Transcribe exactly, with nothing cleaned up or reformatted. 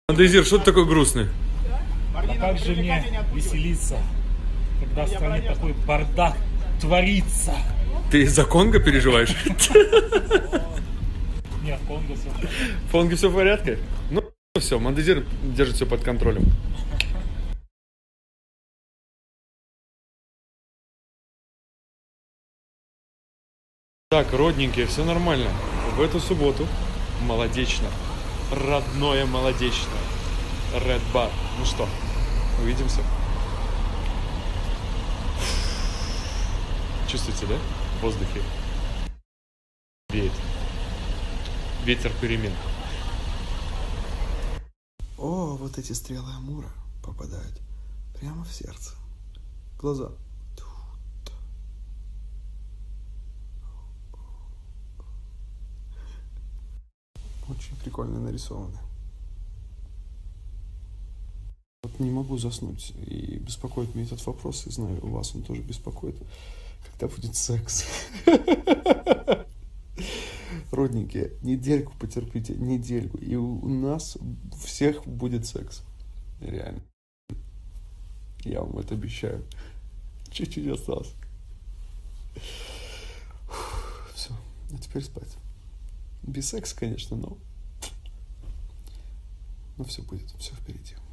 Андезир, что ты такой грустный? А как же мне веселиться, когда в стране такой бардак творится? Ты из-за Конго переживаешь? Нет, в Конго все. В Конго все в порядке? Ну все, Мандезир держит все под контролем. Так, родненькие, все нормально. В эту субботу молодечно. Родное молодечно. Red Bar. Ну что, увидимся. Чувствуете, да? В воздухе веет. Ветер перемен. О, вот эти стрелы Амура попадают прямо в сердце. Глаза. Очень прикольно нарисованы. Вот не могу заснуть. И беспокоит меня этот вопрос. И знаю, у вас он тоже беспокоит. Когда будет секс? Родненькие, недельку потерпите, недельку. И у нас у всех будет секс. Реально. Я вам это обещаю. Чуть-чуть осталось. Все, а теперь спать. Без секса, конечно, но... Но все будет, все впереди.